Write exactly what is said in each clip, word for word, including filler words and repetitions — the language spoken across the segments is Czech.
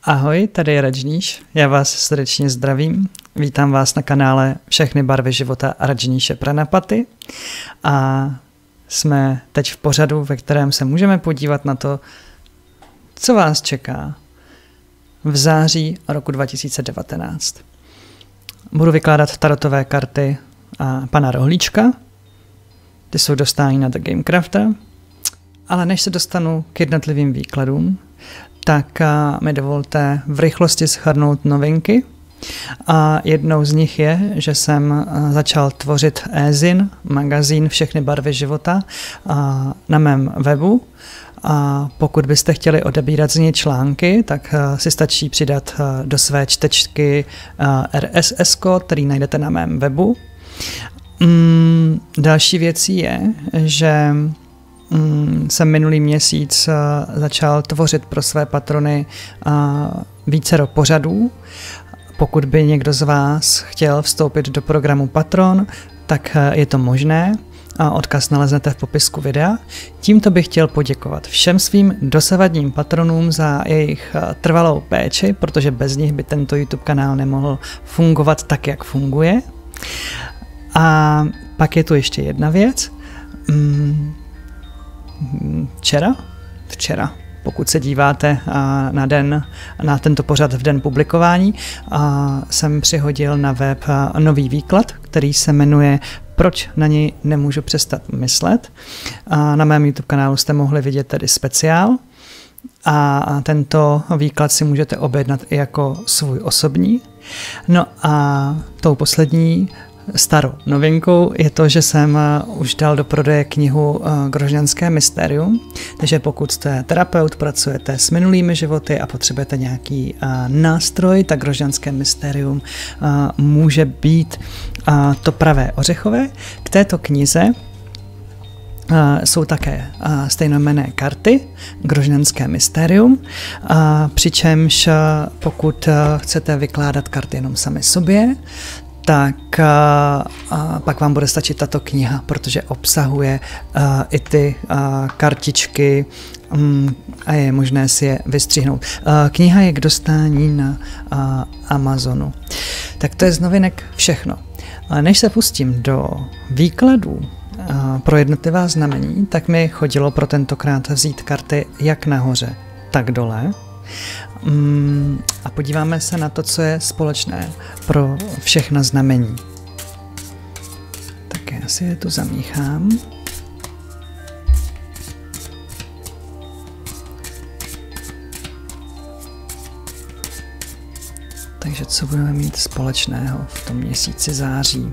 Ahoj, tady je Rajníš, já vás srdečně zdravím, vítám vás na kanále Všechny barvy života Rajníše Pranapaty a jsme teď v pořadu, ve kterém se můžeme podívat na to, co vás čeká v září roku dva tisíce devatenáct. Budu vykládat tarotové karty a pana Rohlíčka, ty jsou dostání na The Game Crafter, ale než se dostanu k jednotlivým výkladům, tak mi dovolte v rychlosti shrnout novinky. A jednou z nich je, že jsem začal tvořit e-zin, magazín Všechny barvy života na mém webu. A pokud byste chtěli odebírat z něj články, tak si stačí přidat do své čtečky R S S kód, který najdete na mém webu. Další věcí je, že jsem minulý měsíc začal tvořit pro své patrony vícero pořadů. Pokud by někdo z vás chtěl vstoupit do programu Patron, tak je to možné. A odkaz naleznete v popisku videa. Tímto bych chtěl poděkovat všem svým dosavadním patronům za jejich trvalou péči, protože bez nich by tento YouTube kanál nemohl fungovat tak, jak funguje. A pak je tu ještě jedna věc. Včera, včera, pokud se díváte na den, na tento pořad v den publikování, jsem přihodil na web nový výklad, který se jmenuje Proč na něj nemůžu přestat myslet. A na mém YouTube kanálu jste mohli vidět tedy speciál a tento výklad si můžete objednat i jako svůj osobní. No a tou poslední starou novinkou je to, že jsem už dal do prodeje knihu Grožňanské mystérium, takže pokud jste terapeut, pracujete s minulými životy a potřebujete nějaký nástroj, tak Grožňanské mystérium může být to pravé ořechové. K této knize jsou také stejnojmenné karty, Grožňanské mystérium, přičemž pokud chcete vykládat karty jenom sami sobě, tak a, a pak vám bude stačit tato kniha, protože obsahuje a, i ty a, kartičky um, a je možné si je vystřihnout. A, kniha je k dostání na a, Amazonu. Tak to je z novinek všechno. A než se pustím do výkladů a, pro jednotlivá znamení, tak mi chodilo pro tentokrát vzít karty jak nahoře, tak dole. A podíváme se na to, co je společné pro všechna znamení. Tak já si je tu zamíchám. Takže co budeme mít společného v tom měsíci září?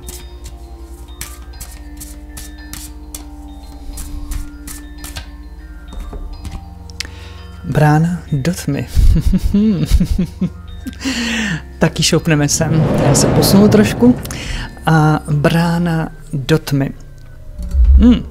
Brána do tmy. Taky šoupneme sem. Já se posunu trošku. A brána do tmy. Hmm.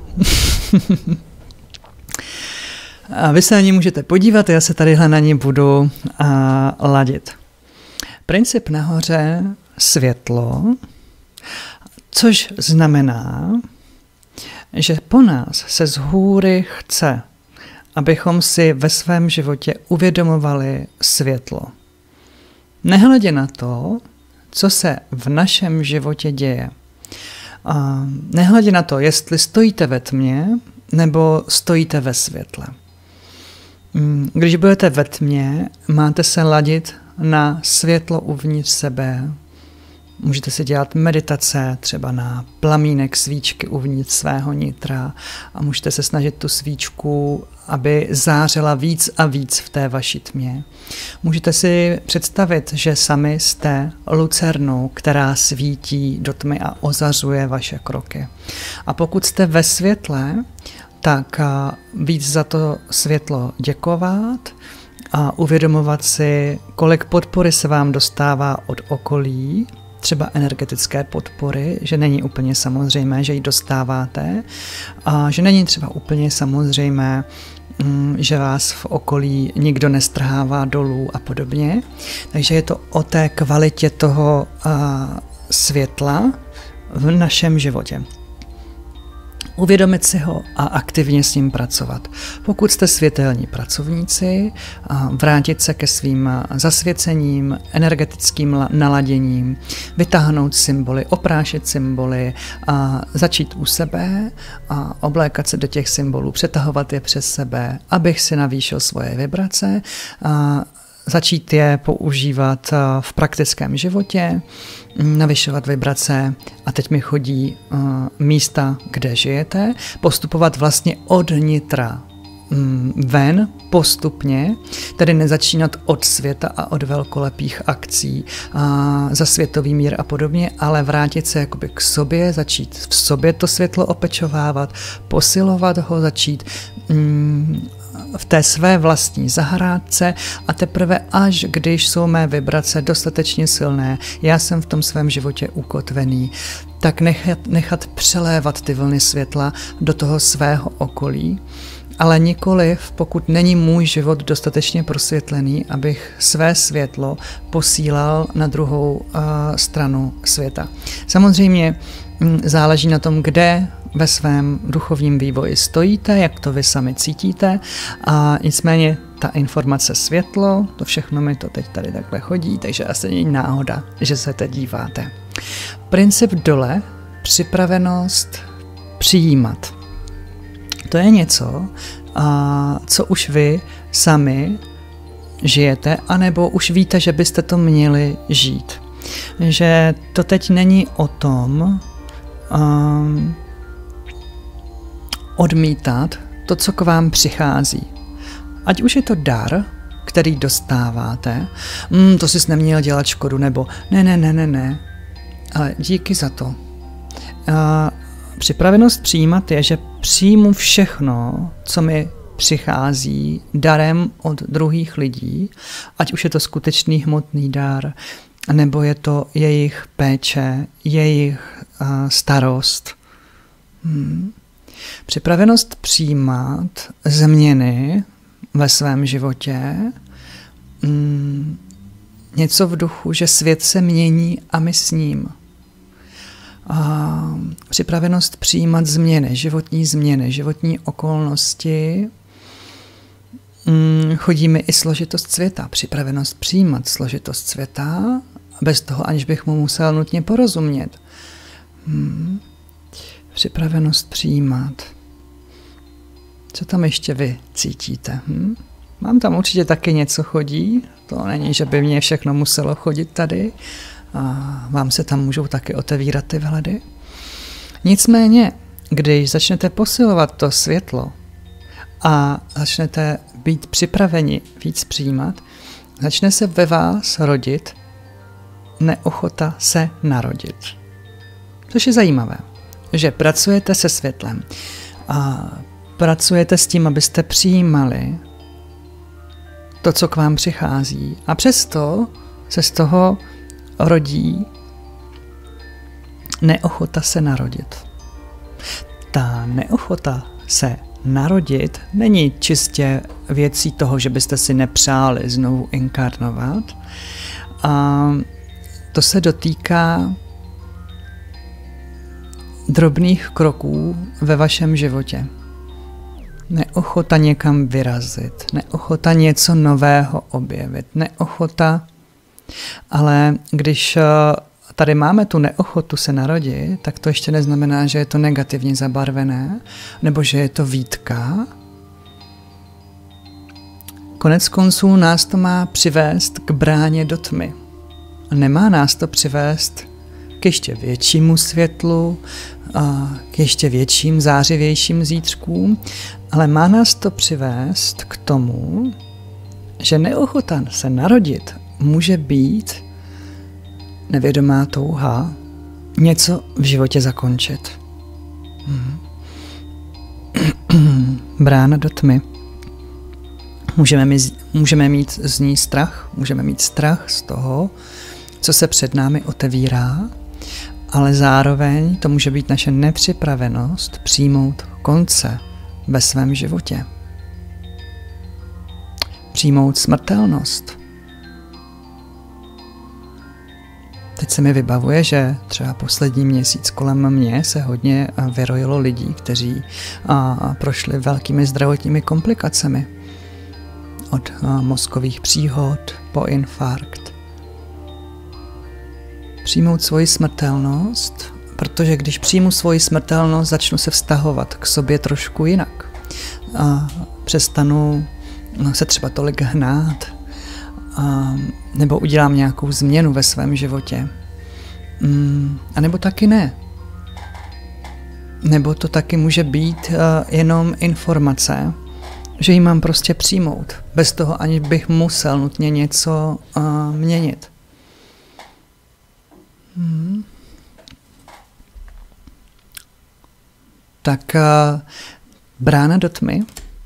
A vy se na ní můžete podívat, já se tadyhle na ní budu a, ladit. Princip nahoře světlo, což znamená, že po nás se z hůry chce, abychom si ve svém životě uvědomovali světlo. Nehledě na to, co se v našem životě děje. A nehledě na to, jestli stojíte ve tmě, nebo stojíte ve světle. Když budete ve tmě, máte se ladit na světlo uvnitř sebe. Můžete si dělat meditace třeba na plamínek svíčky uvnitř svého nitra a můžete se snažit tu svíčku, aby zářila víc a víc v té vaší tmě. Můžete si představit, že sami jste lucernou, která svítí do tmy a ozařuje vaše kroky. A pokud jste ve světle, tak víc za to světlo děkovat a uvědomovat si, kolik podpory se vám dostává od okolí, třeba energetické podpory, že není úplně samozřejmé, že ji dostáváte a že není třeba úplně samozřejmé, že vás v okolí nikdo nestrhává dolů a podobně. Takže je to o té kvalitě toho světla v našem životě. Uvědomit si ho a aktivně s ním pracovat. Pokud jste světelní pracovníci, vrátit se ke svým zasvěcením, energetickým naladěním, vytáhnout symboly, oprášit symboly, a začít u sebe a oblékat se do těch symbolů, přetahovat je přes sebe, abych si navýšil svoje vibrace, a začít je používat v praktickém životě, navyšovat vibrace a teď mi chodí uh, místa, kde žijete, postupovat vlastně od nitra um, ven postupně, tedy nezačínat od světa a od velkolepých akcí uh, za světový mír a podobně, ale vrátit se jakoby k sobě, začít v sobě to světlo opečovávat, posilovat ho, začít um, v té své vlastní zahrádce a teprve až když jsou mé vibrace dostatečně silné, já jsem v tom svém životě ukotvený, tak nechat, nechat přelévat ty vlny světla do toho svého okolí, ale nikoliv, pokud není můj život dostatečně prosvětlený, abych své světlo posílal na druhou uh, stranu světa. Samozřejmě m, záleží na tom, kde ve svém duchovním vývoji stojíte, jak to vy sami cítíte, a nicméně ta informace světlo, to všechno mi to teď tady takhle chodí, takže asi není náhoda, že se teď díváte. Princip dole, připravenost přijímat. To je něco, a co už vy sami žijete, anebo už víte, že byste to měli žít. Že to teď není o tom, um, odmítat to, co k vám přichází. Ať už je to dar, který dostáváte, mm, to jsi neměl dělat škodu, nebo ne, ne, ne, ne, ne, ale díky za to. A připravenost přijímat je, že přijmu všechno, co mi přichází darem od druhých lidí, ať už je to skutečný hmotný dar, nebo je to jejich péče, jejich uh, starost. Hmm. Připravenost přijímat změny ve svém životě, mm, něco v duchu, že svět se mění a my s ním. A připravenost přijímat změny, životní změny, životní okolnosti, mm, chodí mi i složitost světa. Připravenost přijímat složitost světa, bez toho, aniž bych mu musel nutně porozumět. Hmm. Připravenost přijímat. Co tam ještě vy cítíte? Hm? Mám tam určitě taky něco chodí. To není, že by mě všechno muselo chodit tady. A vám se tam můžou taky otevírat ty vhledy. Nicméně, když začnete posilovat to světlo a začnete být připraveni víc přijímat, začne se ve vás rodit neochota se narodit. Což je zajímavé, že pracujete se světlem a pracujete s tím, abyste přijímali to, co k vám přichází. A přesto se z toho rodí neochota se narodit. Ta neochota se narodit není čistě věcí toho, že byste si nepřáli znovu inkarnovat. A to se dotýká drobných kroků ve vašem životě. Neochota někam vyrazit, neochota něco nového objevit, neochota, ale když tady máme tu neochotu se narodit, tak to ještě neznamená, že je to negativně zabarvené, nebo že je to výtka. Konec konců nás to má přivést k bráně do tmy. Nemá nás to přivést k ještě většímu světlu, a k ještě větším zářivějším zítřkům, ale má nás to přivést k tomu, že neochota se narodit může být nevědomá touha něco v životě zakončit. Hmm. Brána do tmy. Můžeme mít, můžeme mít z ní strach, můžeme mít strach z toho, co se před námi otevírá, ale zároveň to může být naše nepřipravenost přijmout konce ve svém životě. Přijmout smrtelnost. Teď hned se mi vybavuje, že třeba poslední měsíc kolem mě se hodně vyrojilo lidí, kteří prošli velkými zdravotními komplikacemi. Od mozkových příhod po infarkt. Přijmout svoji smrtelnost, protože když přijmu svoji smrtelnost, začnu se vztahovat k sobě trošku jinak. A přestanu se třeba tolik hnát, a nebo udělám nějakou změnu ve svém životě. A nebo taky ne. Nebo to taky může být jenom informace, že ji mám prostě přijmout, bez toho, aniž bych musel nutně něco uh, měnit. Hmm. Tak uh, brána do tmy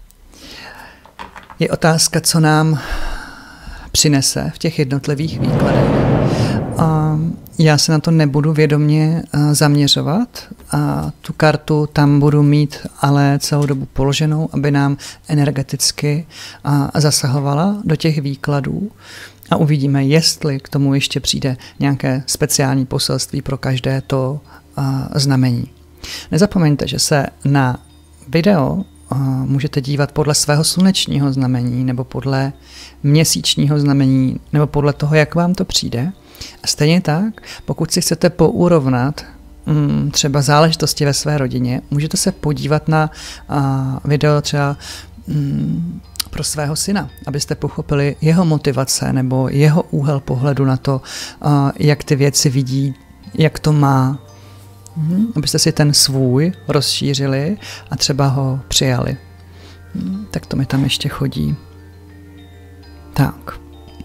je otázka, co nám přinese v těch jednotlivých výkladech. Uh, já se na to nebudu vědomě uh, zaměřovat a tu kartu tam budu mít ale celou dobu položenou, aby nám energeticky uh, zasahovala do těch výkladů a uvidíme, jestli k tomu ještě přijde nějaké speciální poselství pro každé to uh, znamení. Nezapomeňte, že se na video uh, můžete dívat podle svého slunečního znamení nebo podle měsíčního znamení nebo podle toho, jak vám to přijde. A stejně tak, pokud si chcete pourovnat mm, třeba záležitosti ve své rodině, můžete se podívat na a, video třeba mm, pro svého syna, abyste pochopili jeho motivace nebo jeho úhel pohledu na to, a, jak ty věci vidí, jak to má. Mm, abyste si ten svůj rozšířili a třeba ho přijali. Mm, tak to mi tam ještě chodí. Tak.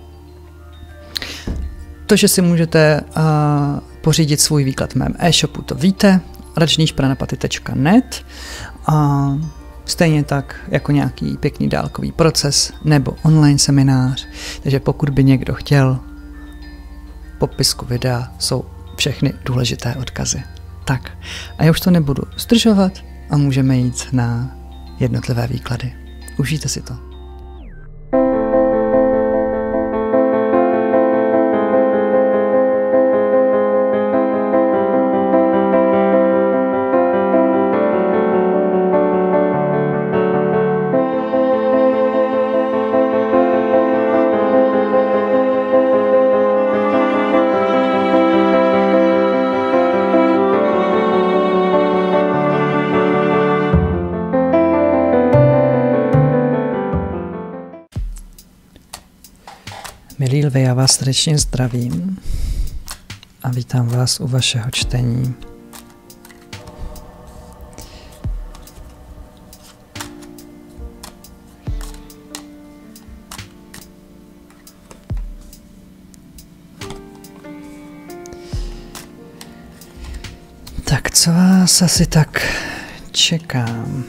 To, že si můžete uh, pořídit svůj výklad v mém e-shopu, to víte, rajneesh pranapaty tečka net. Uh, stejně tak jako nějaký pěkný dálkový proces nebo online seminář. Takže pokud by někdo chtěl, v popisku videa jsou všechny důležité odkazy. Tak, a já už to nebudu zdržovat a můžeme jít na jednotlivé výklady. Užijte si to. Milí lvi, já vás srdečně zdravím a vítám vás u vašeho čtení. Tak co vás asi tak čekám?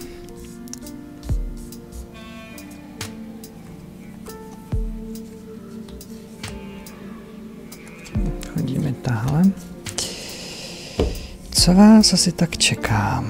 Hodíme tahle. Co vás asi tak čekám?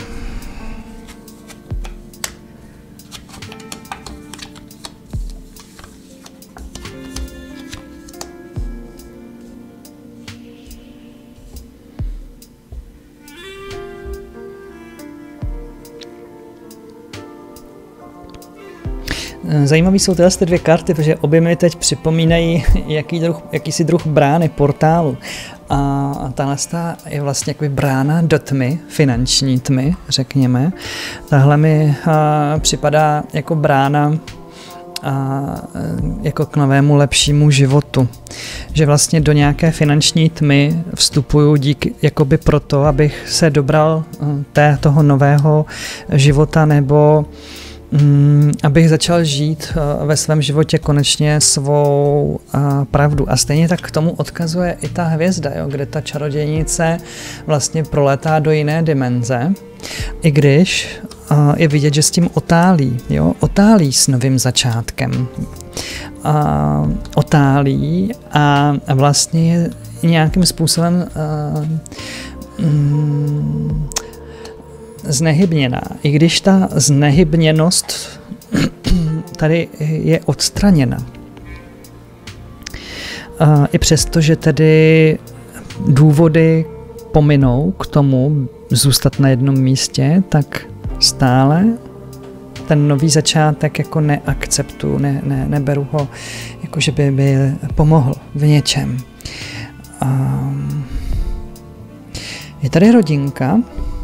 Zajímavé jsou tyhle dvě karty, protože obě mi teď připomínají jaký druh, jakýsi druh brány, portálu. A tahle je vlastně jakoby brána do tmy, finanční tmy, řekněme. Tahle mi a, připadá jako brána a, jako k novému lepšímu životu. Že vlastně do nějaké finanční tmy vstupuju díky, jakoby proto, abych se dobral té, toho nového života nebo Mm, abych začal žít uh, ve svém životě konečně svou uh, pravdu. A stejně tak k tomu odkazuje i ta hvězda, jo, kde ta čarodějnice vlastně proletá do jiné dimenze, i když uh, je vidět, že s tím otálí, jo, otálí s novým začátkem. Uh, otálí a, a vlastně je nějakým způsobem uh, mm, znehybněná. I když ta znehybněnost tady je odstraněna. I přesto, že tedy důvody pominou k tomu zůstat na jednom místě, tak stále ten nový začátek jako neakceptuju, ne, ne, neberu ho, jako že by by pomohl v něčem. Um, je tady rodinka.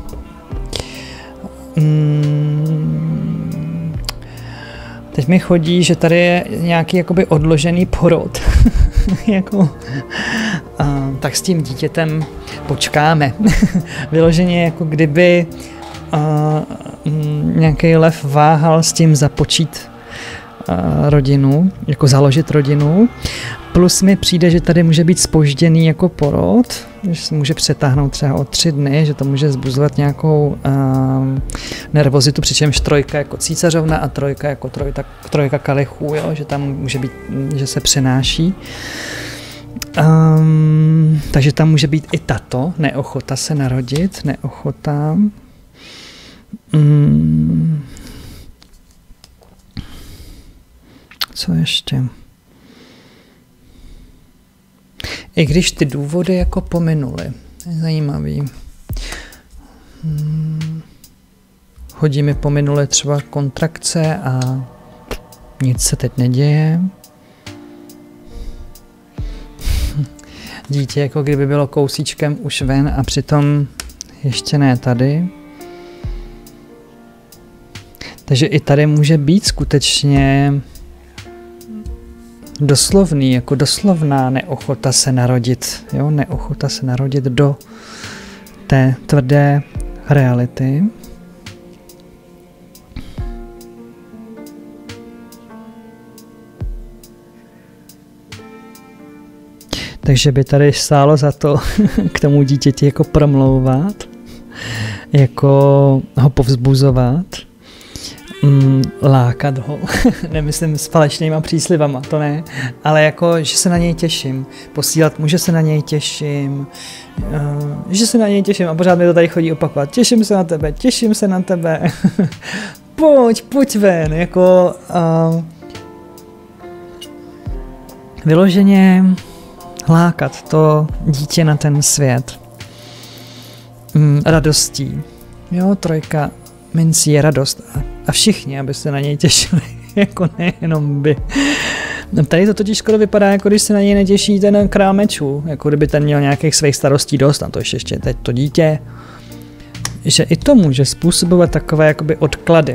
Um, teď mi chodí, že tady je nějaký jakoby odložený porod. jako, uh, tak s tím dítětem počkáme. Vyloženě jako kdyby uh, nějaký lev váhal s tím započít uh, rodinu, jako založit rodinu. Plus mi přijde, že tady může být zpožděný jako porod, že se může přetáhnout třeba o tři dny, že to může zbuzovat nějakou uh, nervozitu, přičemž trojka jako císařovna a trojka jako trojka, trojka kalichů, jo, že tam může být, že se přenáší. Um, takže tam může být i tato neochota se narodit, neochota. Um, co ještě? I když ty důvody jako pominuly. Zajímavý. Hmm. Hodí mi pominuly třeba kontrakce a nic se teď neděje. Dítě jako kdyby bylo kousíčkem už ven a přitom ještě ne tady. Takže i tady může být skutečně doslovný, jako doslovná neochota se narodit, jo, neochota se narodit do té tvrdé reality. Takže by tady stálo za to k tomu dítěti jako promlouvat, jako ho povzbuzovat, mm, lákat ho, nemyslím s falešnýma příslivama, to ne, ale jako, že se na něj těším, posílat mu, že se na něj těším, uh, že se na něj těším a pořád mi to tady chodí opakovat, těším se na tebe, těším se na tebe, pojď, pojď ven, jako uh, vyloženě lákat to dítě na ten svět mm, radostí. Jo, trojka mincí je radost a, a všichni, aby se na něj těšili, jako nejenom by. No, tady to totiž skoro vypadá, jako když se na něj netěší ten král mečů, jako kdyby ten měl nějakých svých starostí dost, a to ještě, ještě teď to dítě, že i to může způsobovat takové jakoby odklady.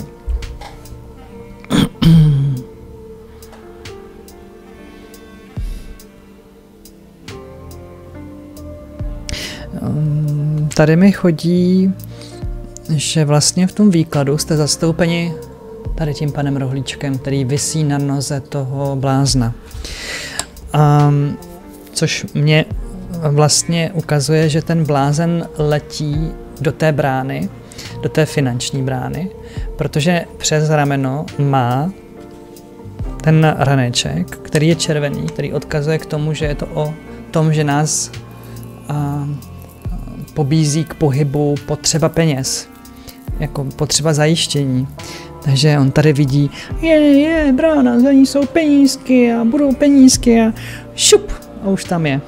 Tady mi chodí, že vlastně v tom výkladu jste zastoupeni tady tím panem Rohlíčkem, který visí na noze toho blázna. Um, což mě vlastně ukazuje, že ten blázen letí do té brány, do té finanční brány, protože přes rameno má ten raneček, který je červený, který odkazuje k tomu, že je to o tom, že nás um, pobízí k pohybu potřeba peněz, jako potřeba zajištění. Takže on tady vidí, je, je, brána, za ní jsou penízky a budou penízky a šup, a už tam je.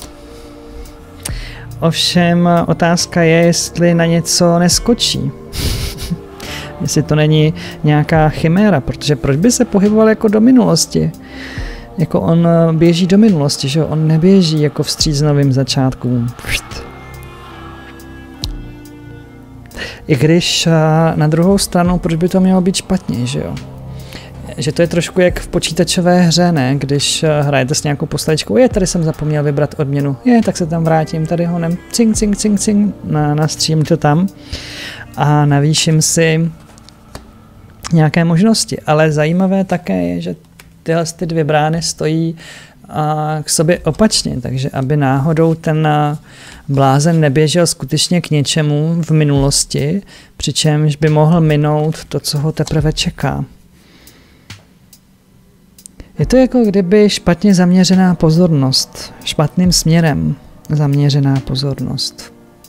Ovšem otázka je, jestli na něco neskočí. Jestli to není nějaká chiméra, protože proč by se pohyboval jako do minulosti? Jako on běží do minulosti, že on neběží jako vstříc novým začátkům. I když na druhou stranu, proč by to mělo být špatně, že jo? Že to je trošku jak v počítačové hře, ne? Když hrajete s nějakou postavičkou, je, tady jsem zapomněl vybrat odměnu, je, tak se tam vrátím, tady honem, cing, cing, cing, cing, na, nastřím to tam a navýším si nějaké možnosti. Ale zajímavé také je, že tyhle ty dvě brány stojí a k sobě opačně, takže aby náhodou ten blázen neběžel skutečně k něčemu v minulosti, přičemž by mohl minout to, co ho teprve čeká. Je to jako kdyby špatně zaměřená pozornost, špatným směrem zaměřená pozornost.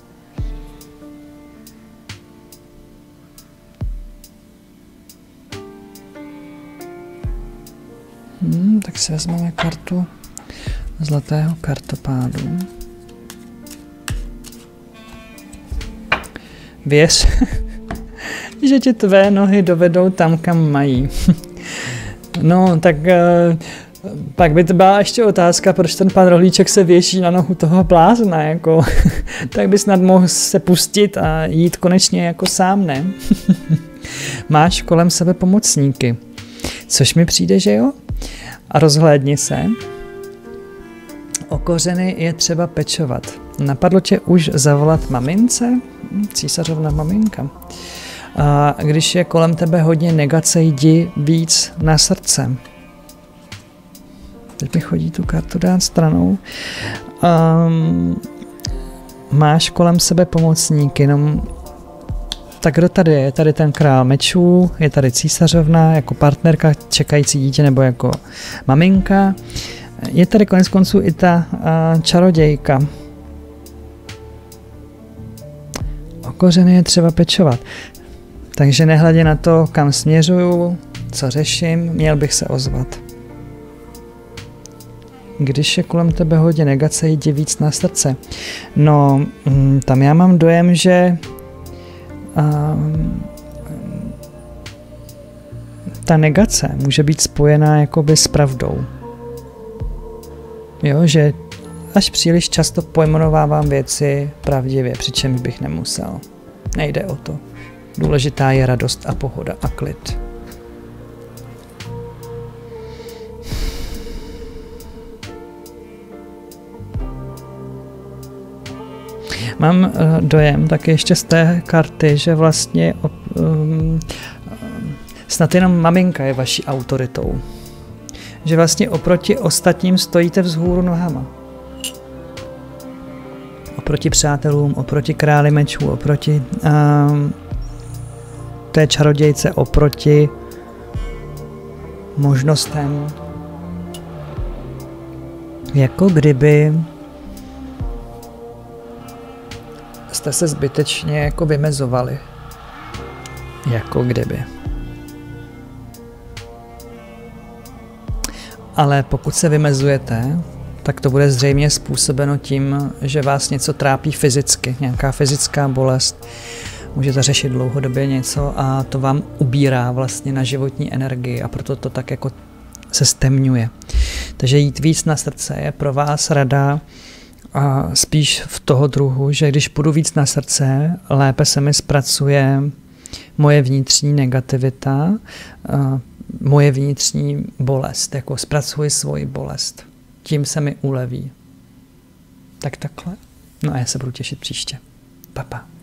Hmm, tak si vezmeme kartu zlatého kartopádu. věř, že tě tvé nohy dovedou tam, kam mají. No, tak uh, pak by to byla ještě otázka, proč ten pan Rohlíček se věší na nohu toho blázna, jako, tak by snad mohl se pustit a jít konečně jako sám, ne? Máš kolem sebe pomocníky, což mi přijde, že jo? A rozhlédni se. O kořeny je třeba pečovat. Napadlo tě už zavolat mamince? Císařovna maminka. A když je kolem tebe hodně negace, jdi víc na srdce. Teď mi chodí tu kartu dát stranou. Um, máš kolem sebe pomocníky, no, tak kdo tady je? Je tady ten král mečů, je tady císařovna jako partnerka, čekající dítě nebo jako maminka. Je tady konec konců i ta uh, čarodějka. O kořeny je třeba pečovat. Takže nehledě na to, kam směřuju, co řeším, měl bych se ozvat. Když je kolem tebe hodně negace, jdi víc na srdce. No, tam já mám dojem, že um, ta negace může být spojená jakoby s pravdou. Jo, že až příliš často pojmenovávám věci pravdivě, přičemž bych nemusel. Nejde o to. Důležitá je radost a pohoda a klid. Mám dojem taky ještě z té karty, že vlastně um, snad jenom maminka je vaší autoritou. Že vlastně oproti ostatním stojíte vzhůru nohama. Oproti přátelům, oproti králi mečů, oproti um, té čarodějce, oproti možnostem. Jako kdyby jste se zbytečně jako vymezovali. Jako kdyby. Ale pokud se vymezujete, tak to bude zřejmě způsobeno tím, že vás něco trápí fyzicky, nějaká fyzická bolest. Můžete řešit dlouhodobě něco a to vám ubírá vlastně na životní energii a proto to tak jako se stemňuje. Takže jít víc na srdce je pro vás rada a spíš v toho druhu, že když půjdu víc na srdce, lépe se mi zpracuje moje vnitřní negativita, moje vnitřní bolest, jako zpracuji svoji bolest. Tím se mi uleví. Tak takhle. No a já se budu těšit příště. Pa, pa.